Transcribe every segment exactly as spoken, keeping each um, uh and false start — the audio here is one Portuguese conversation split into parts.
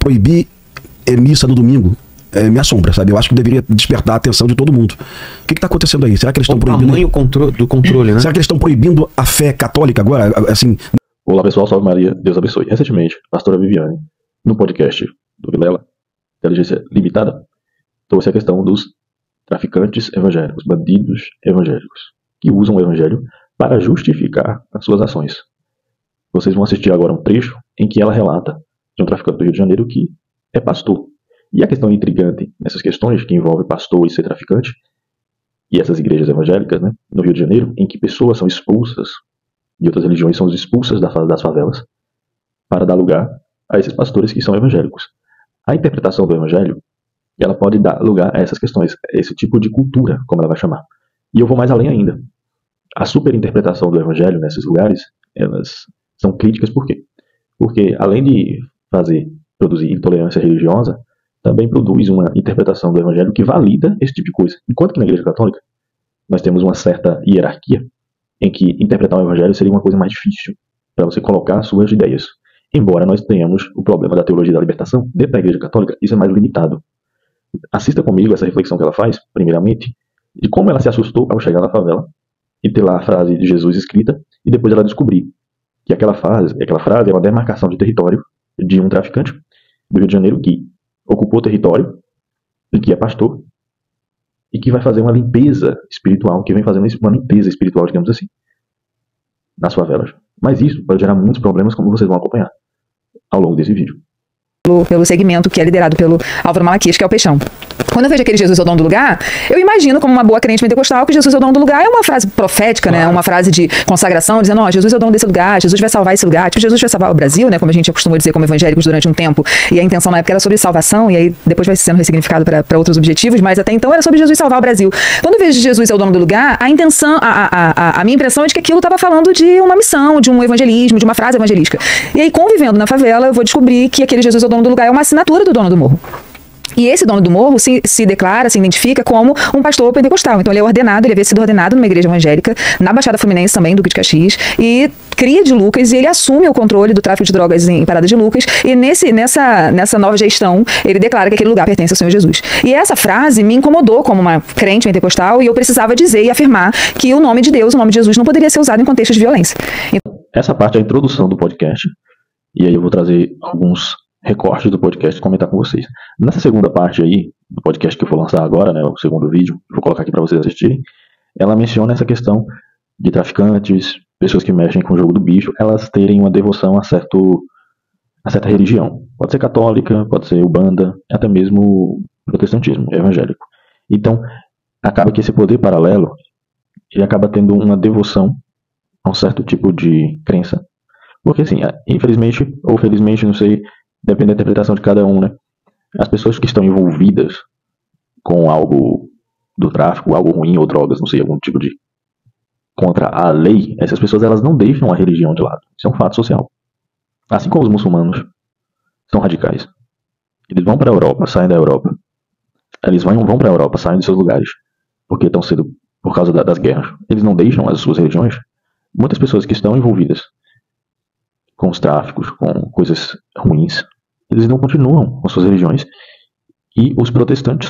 proibir é, missa no domingo é, me assombra, sabe? Eu acho que deveria despertar a atenção de todo mundo. O que está acontecendo aí? Será que eles estão proibindo... O tamanho contro do controle, né? Será que eles estão proibindo a fé católica agora? Assim... Olá pessoal, salve Maria, Deus abençoe. Recentemente, a pastora Viviane, no podcast do Vilela, Inteligência Limitada, trouxe a questão dos traficantes evangélicos, bandidos evangélicos, que usam o evangelho para justificar as suas ações. Vocês vão assistir agora um trecho em que ela relata de um traficante do Rio de Janeiro que é pastor. E a questão intrigante nessas questões que envolvem pastor e ser traficante, e essas igrejas evangélicas, né, no Rio de Janeiro, em que pessoas são expulsas de outras religiões, são expulsas das favelas para dar lugar a esses pastores que são evangélicos. A interpretação do evangelho, ela pode dar lugar a essas questões, a esse tipo de cultura, como ela vai chamar. E eu vou mais além ainda. A superinterpretação do evangelho nesses lugares, elas são críticas por quê? Porque além de fazer, produzir intolerância religiosa, também produz uma interpretação do evangelho que valida esse tipo de coisa. Enquanto que na Igreja Católica nós temos uma certa hierarquia em que interpretar o evangelho seria uma coisa mais difícil para você colocar suas ideias. Embora nós tenhamos o problema da teologia da libertação, dentro da Igreja Católica isso é mais limitado. Assista comigo essa reflexão que ela faz, primeiramente, de como ela se assustou ao chegar na favela e ter lá a frase de Jesus escrita, e depois ela descobrir que aquela frase, aquela frase é uma demarcação de território de um traficante do Rio de Janeiro que ocupou o território e que é pastor e que vai fazer uma limpeza espiritual, que vem fazendo uma limpeza espiritual, digamos assim, nas favelas. Mas isso pode gerar muitos problemas, como vocês vão acompanhar ao longo desse vídeo. Pelo, pelo segmento que é liderado pelo Álvaro Malaquias, que é o Peixão. Quando eu vejo aquele Jesus é o dono do lugar, eu imagino, como uma boa crente pentecostal, que Jesus é o dono do lugar é uma frase profética, claro, né? Uma frase de consagração, dizendo, ó, Jesus é o dono desse lugar, Jesus vai salvar esse lugar, tipo, Jesus vai salvar o Brasil, né? Como a gente acostumou dizer como evangélicos durante um tempo, e a intenção na época era sobre salvação, e aí depois vai sendo ressignificado para outros objetivos, mas até então era sobre Jesus salvar o Brasil. Quando eu vejo Jesus é o dono do lugar, a intenção, a, a, a, a minha impressão é de que aquilo estava falando de uma missão, de um evangelismo, de uma frase evangelística. E aí, convivendo na favela, eu vou descobrir que aquele Jesus é o dono do lugar é uma assinatura do dono do morro. E esse dono do morro se, se declara, se identifica como um pastor pentecostal. Então ele é ordenado, ele havia sido ordenado numa igreja evangélica, na Baixada Fluminense também, Duque de Caxias, e cria de Lucas, e ele assume o controle do tráfico de drogas em Parada de Lucas, e nesse, nessa, nessa nova gestão, ele declara que aquele lugar pertence ao Senhor Jesus. E essa frase me incomodou como uma crente pentecostal, e eu precisava dizer e afirmar que o nome de Deus, o nome de Jesus, não poderia ser usado em contextos de violência. Então, essa parte é a introdução do podcast, e aí eu vou trazer alguns recortes do podcast e comentar com vocês. Nessa segunda parte aí, do podcast que eu vou lançar agora, né, o segundo vídeo, vou colocar aqui para vocês assistirem, ela menciona essa questão de traficantes, pessoas que mexem com o jogo do bicho, elas terem uma devoção a, certo, a certa religião. Pode ser católica, pode ser ubanda, até mesmo protestantismo, evangélico. Então, acaba que esse poder paralelo, ele acaba tendo uma devoção a um certo tipo de crença. Porque assim, infelizmente, ou felizmente, não sei, depende da interpretação de cada um, né? As pessoas que estão envolvidas com algo do tráfico, algo ruim, ou drogas, não sei, algum tipo de contra a lei, essas pessoas elas não deixam a religião de lado. Isso é um fato social. Assim como os muçulmanos são radicais. Eles vão para a Europa, saem da Europa. Eles vão, vão para a Europa, saem de seus lugares, porque estão sendo, por causa da, das guerras. Eles não deixam as suas religiões. Muitas pessoas que estão envolvidas com os tráficos, com coisas ruins, eles não continuam com suas religiões. E os protestantes,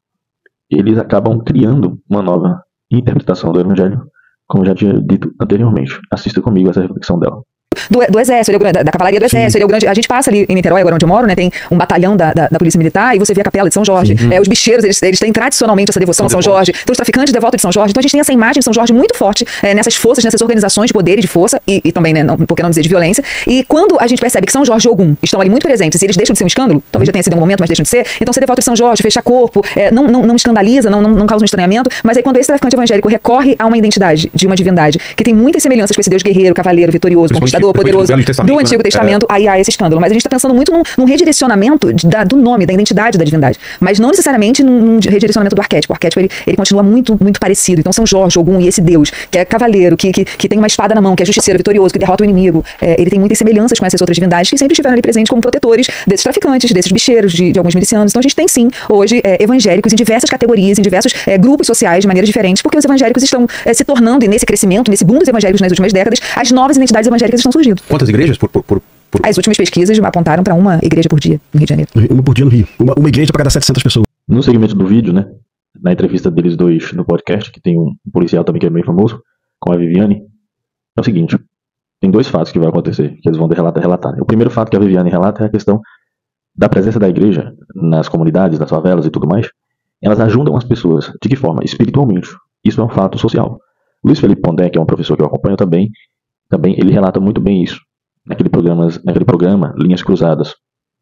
eles acabam criando uma nova interpretação do evangelho, como já tinha dito anteriormente. Assista comigo essa reflexão dela. Do, do exército, ele é o grande, da, da cavalaria do exército, ele é o grande, a gente passa ali em Niterói, agora onde eu moro, né, tem um batalhão da, da, da polícia militar, e você vê a capela de São Jorge, é, os bicheiros, eles, eles têm tradicionalmente essa devoção a São Jorge, então os traficantes devotos de São Jorge, então a gente tem essa imagem de São Jorge muito forte é, nessas forças, nessas organizações de poder e de força, e, e também, né, não, por que não dizer de violência, e quando a gente percebe que São Jorge e Ogum estão ali muito presentes, e eles deixam de ser um escândalo, talvez já tenha sido um momento, mas deixam de ser, então ser devoto de São Jorge, fechar corpo, é, não, não, não escandaliza, não, não, não causa um estranhamento, mas aí quando esse traficante evangélico recorre a uma identidade de uma divindade, que tem muitas semelhanças com esse Deus guerreiro, cavaleiro, vitorioso, conquistador, poderoso, do Antigo Testamento, é. aí há esse escândalo. Mas a gente está pensando muito num, num redirecionamento de, da, do nome, da identidade da divindade. Mas não necessariamente num, num redirecionamento do arquétipo. O arquétipo, ele, ele continua muito, muito parecido. Então São Jorge, Ogum e esse Deus, que é cavaleiro, que, que, que tem uma espada na mão, que é justiceiro, vitorioso, que derrota o inimigo, é, ele tem muitas semelhanças com essas outras divindades que sempre estiveram ali presentes como protetores desses traficantes, desses bicheiros, de, de alguns milicianos. Então a gente tem sim, hoje, é, evangélicos em diversas categorias, em diversos é, grupos sociais, de maneiras diferentes, porque os evangélicos estão é, se tornando, e nesse crescimento, nesse boom dos evangélicos nas últimas décadas, as novas identidades evangélicas estão surgindo. Quantas igrejas por, por, por Por... As últimas pesquisas apontaram para uma igreja por dia no Rio de Janeiro. Uma por dia no Rio. Uma, uma igreja para cada setecentas pessoas. No segmento do vídeo, né? Na entrevista deles dois no podcast, que tem um policial também que é bem famoso, com a Viviane, é o seguinte: tem dois fatos que vai acontecer, que eles vão relatar, relatar. O primeiro fato que a Viviane relata é a questão da presença da igreja nas comunidades, nas favelas e tudo mais. Elas ajudam as pessoas. De que forma? Espiritualmente. Isso é um fato social. Luiz Felipe Pondé, que é um professor que eu acompanho também, também ele relata muito bem isso. Naquele programa, naquele programa Linhas Cruzadas.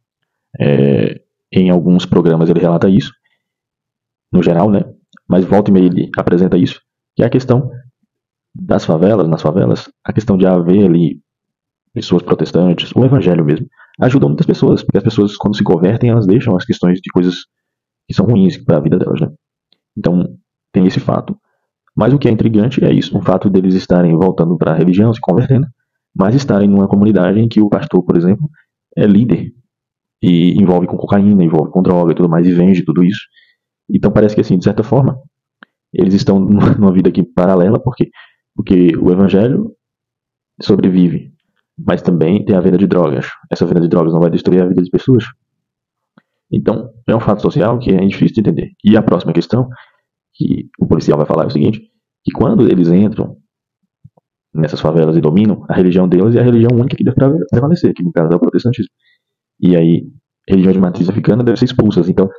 É, em alguns programas ele relata isso, no geral, né? Mas volta e meia ele apresenta isso, que é a questão das favelas, nas favelas, a questão de haver ali pessoas protestantes, o evangelho mesmo, ajuda muitas pessoas, porque as pessoas, quando se convertem, elas deixam as questões de coisas que são ruins para a vida delas, né? Então, tem esse fato. Mas o que é intrigante é isso, o fato deles estarem voltando para a religião, se convertendo, mas estarem numa comunidade em que o pastor, por exemplo, é líder e envolve com cocaína, envolve com droga e tudo mais, e vende tudo isso. Então parece que, assim, de certa forma, eles estão numa vida aqui paralela, porque, porque o evangelho sobrevive, mas também tem a venda de drogas. Essa venda de drogas não vai destruir a vida das pessoas? Então, é um fato social que é difícil de entender. E a próxima questão que o policial vai falar é o seguinte, que quando eles entram nessas favelas e dominam, a religião deles é a religião única que deve prevalecer, que no caso é o protestantismo. E aí, religiões de matriz africana devem ser expulsas. Então,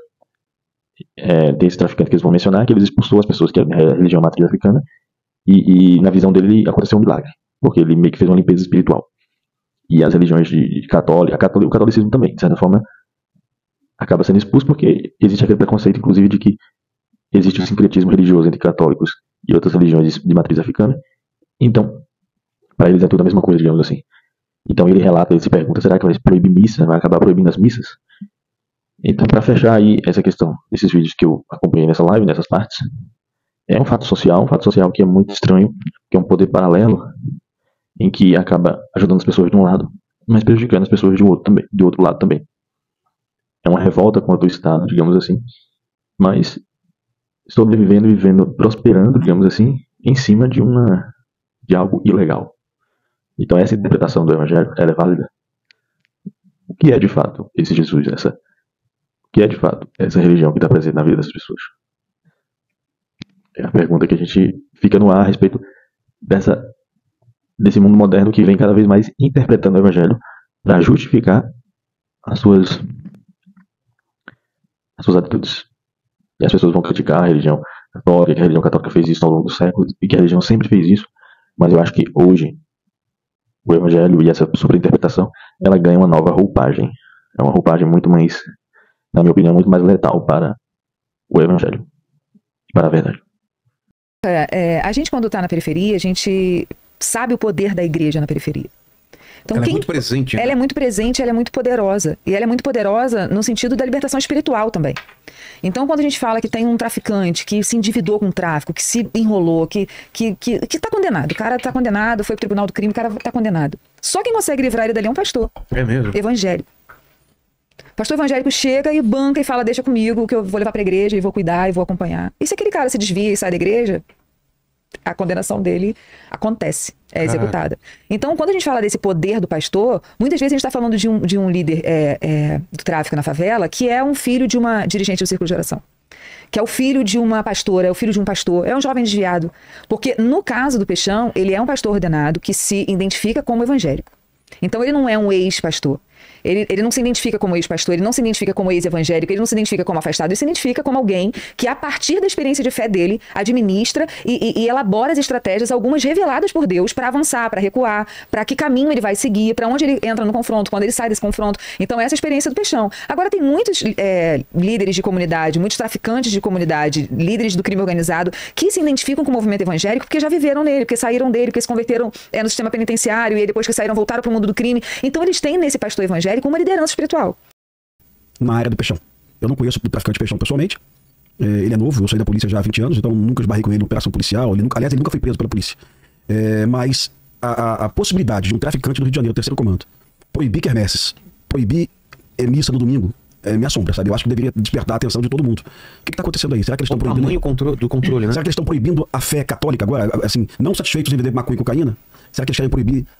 é, tem esse traficante que eles vão mencionar, que eles expulsou as pessoas que é a religião matriz africana, e, e na visão dele aconteceu um milagre, porque ele meio que fez uma limpeza espiritual. E as religiões de, de católica, catolic, o catolicismo também, de certa forma, acaba sendo expulso porque existe aquele preconceito, inclusive, de que existe um sincretismo religioso entre católicos e outras religiões de, de matriz africana. Então, para eles é tudo a mesma coisa, digamos assim. Então ele relata, ele se pergunta, será que vai proibir missa? Vai acabar proibindo as missas? Então, para fechar aí essa questão desses vídeos que eu acompanhei nessa live, nessas partes, é um fato social, um fato social que é muito estranho, que é um poder paralelo, em que acaba ajudando as pessoas de um lado, mas prejudicando as pessoas de outro também, de outro lado também. É uma revolta contra o Estado, digamos assim, mas sobrevivendo, vivendo, prosperando, digamos assim, em cima de uma de algo ilegal. Então essa interpretação do Evangelho, ela é válida. O que é de fato esse Jesus, essa, o que é de fato essa religião que está presente na vida das pessoas? É a pergunta que a gente fica no ar a respeito dessa, desse mundo moderno que vem cada vez mais interpretando o Evangelho para justificar as suas, as suas atitudes. E as pessoas vão criticar a religião católica, que a religião católica fez isso ao longo dos séculos, e que a religião sempre fez isso, mas eu acho que hoje o Evangelho e essa sobreinterpretação, ela ganha uma nova roupagem. É uma roupagem muito mais, na minha opinião, muito mais letal para o Evangelho e para a verdade. É, é, a gente, quando está na periferia, a gente sabe o poder da igreja na periferia. Então, ela quem... é muito presente. Né? Ela é muito presente, ela é muito poderosa. E ela é muito poderosa no sentido da libertação espiritual também. Então, quando a gente fala que tem um traficante que se endividou com o tráfico, que se enrolou, que que que, que tá condenado. O cara tá condenado, foi pro tribunal do crime, o cara tá condenado. Só quem consegue livrar ele dali é um pastor. É mesmo? Evangélico. Pastor evangélico chega e banca e fala, deixa comigo, que eu vou levar pra igreja e vou cuidar e vou acompanhar. E se aquele cara se desvia e sai da igreja, a condenação dele acontece, é executada. Ah. Então, quando a gente fala desse poder do pastor, muitas vezes a gente está falando de um, de um líder é, é, do tráfico na favela, que é um filho de uma dirigente do círculo de oração, que é o filho de uma pastora, é o filho de um pastor, é um jovem desviado. Porque no caso do Peixão, ele é um pastor ordenado que se identifica como evangélico. Então ele não é um ex-pastor. Ele, ele não se identifica como ex-pastor, ele não se identifica como ex-evangélico, ele não se identifica como afastado, ele se identifica como alguém que, a partir da experiência de fé dele, administra e, e, e elabora as estratégias, algumas reveladas por Deus, para avançar, para recuar, para que caminho ele vai seguir, para onde ele entra no confronto, quando ele sai desse confronto. Então, essa é a experiência do Peixão. Agora, tem muitos é, líderes de comunidade, muitos traficantes de comunidade, líderes do crime organizado, que se identificam com o movimento evangélico porque já viveram nele, porque saíram dele, porque se converteram é, no sistema penitenciário e aí, depois que saíram, voltaram para o mundo do crime. Então, eles têm nesse pastor evangélico uma liderança espiritual. Na área do Peixão. Eu não conheço o traficante Peixão pessoalmente. É, ele é novo, eu saí da polícia já há vinte anos, então nunca esbarrei com ele em operação policial. Ele nunca, aliás, ele nunca foi preso pela polícia. É, mas a, a, a possibilidade de um traficante do Rio de Janeiro, terceiro comando, proibir quermesses, proibir é, missa no domingo, é, me assombra, sabe? Eu acho que deveria despertar a atenção de todo mundo. O que está acontecendo aí? Será que eles estão proibindo... O tamanho do controle, né? Será que eles estão proibindo a fé católica agora? Assim, não satisfeitos em vender maconha e cocaína? Será que eles querem proibir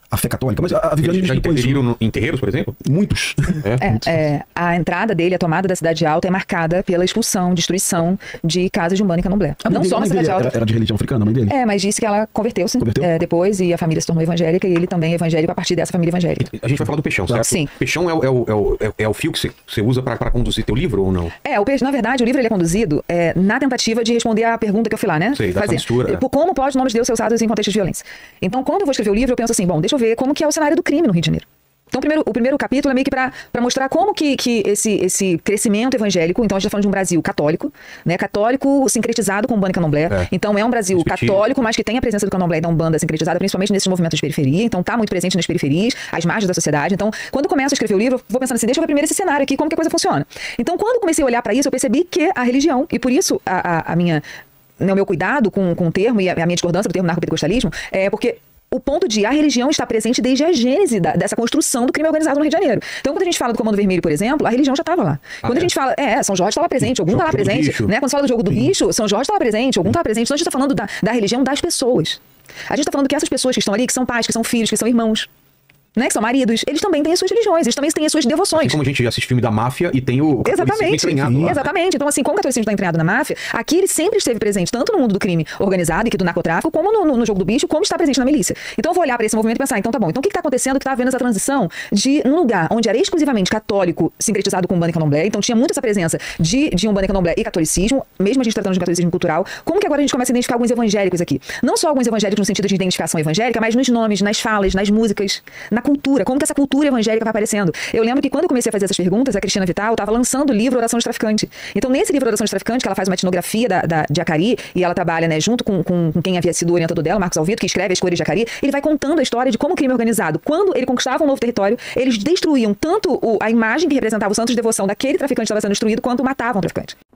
a fé católica, mas a, a Viviane Eles já explicou isso. interferiram no- em terreiros, por exemplo? Muitos. É, é, a entrada dele, a tomada da Cidade Alta é marcada pela expulsão, destruição de casas de Umbanda e Candomblé. A mãe Não dele- só a na mãe dele Cidade Alta. Era, era de religião africana, a mãe dele? É, mas disse que ela converteu-se Converteu? é, depois e a família se tornou evangélica e ele também é evangélico a partir dessa família evangélica. A gente vai falar do Peixão, certo? Sim. Peixão é o, é o, é o, é o- é o fio que você- você usa pra pra conduzir teu livro ou não? É, o peixe, na verdade, o livro ele é conduzido é, na tentativa de responder à pergunta que eu fui lá, né? Sei, da mistura, é. Por Como pode o nome de Deus ser usado em contexto de violência? Então, quando eu vou escrever o livro, eu penso assim, bom, deixa eu ver como que é o cenário do crime no Rio de Janeiro. Então, o primeiro, o primeiro capítulo é meio que para mostrar como que, que esse, esse crescimento evangélico, então a gente está falando de um Brasil católico, né? Católico sincretizado com Umbanda e Candomblé. É. Então é um Brasil Discutível. católico, mas que tem a presença do Candomblé e da Umbanda sincretizada, principalmente nesses movimentos de periferia. Então tá muito presente nas periferias, às margens da sociedade. Então, quando eu começo a escrever o livro, eu vou pensando assim, deixa eu ver primeiro esse cenário aqui, como que a coisa funciona. Então, quando eu comecei a olhar para isso, eu percebi que a religião, e por isso a, a, a minha, né, o meu cuidado com, com o termo e a, a minha discordância do termo narcopentecostalismo, é porque o ponto de a religião está presente desde a gênese da, dessa construção do crime organizado no Rio de Janeiro. Então, quando a gente fala do Comando Vermelho, por exemplo, a religião já estava lá. Ah, quando é? a gente fala, é, São Jorge estava presente, algum Jogo- estava jogo do presente, bicho. né? Quando se fala do jogo do bicho, São Jorge estava presente, algum estava presente. Então, a gente está falando da, da religião das pessoas. A gente está falando que essas pessoas que estão ali, que são pais, que são filhos, que são irmãos, né, que são maridos, eles também têm as suas religiões, eles também têm as suas devoções. Assim como a gente assiste filme da máfia e tem o catolicismo Exatamente, entranhado lá. exatamente. Então, assim, como o catolicismo está entranhado na máfia, aqui ele sempre esteve presente, tanto no mundo do crime organizado e que do narcotráfico, como no, no, no jogo do bicho, como está presente na milícia. Então, eu vou olhar para esse movimento e pensar, então tá bom, então o que está acontecendo que está havendo essa transição de um lugar onde era exclusivamente católico, sincretizado com Umbanda e Candomblé, então tinha muito essa presença de, de Umbanda e Candomblé e catolicismo, mesmo a gente tratando de catolicismo cultural, como que agora a gente começa a identificar alguns evangélicos aqui? Não só alguns evangélicos no sentido de identificação evangélica, mas nos nomes, nas falas, nas músicas, na cultura, como que essa cultura evangélica vai aparecendo. Eu lembro que quando eu comecei a fazer essas perguntas, a Cristina Vital estava lançando o livro Oração de Traficante. Então, nesse livro Oração de Traficante, que ela faz uma etnografia da, da, de Acari, e ela trabalha, né, junto com, com, com quem havia sido o orientador dela, Marcos Alvito, que escreve As Cores de Acari, ele vai contando a história de como o crime organizado, quando ele conquistava um novo território, eles destruíam tanto o, a imagem que representava o santo de devoção daquele traficante que estava sendo destruído, quanto matavam o traficante.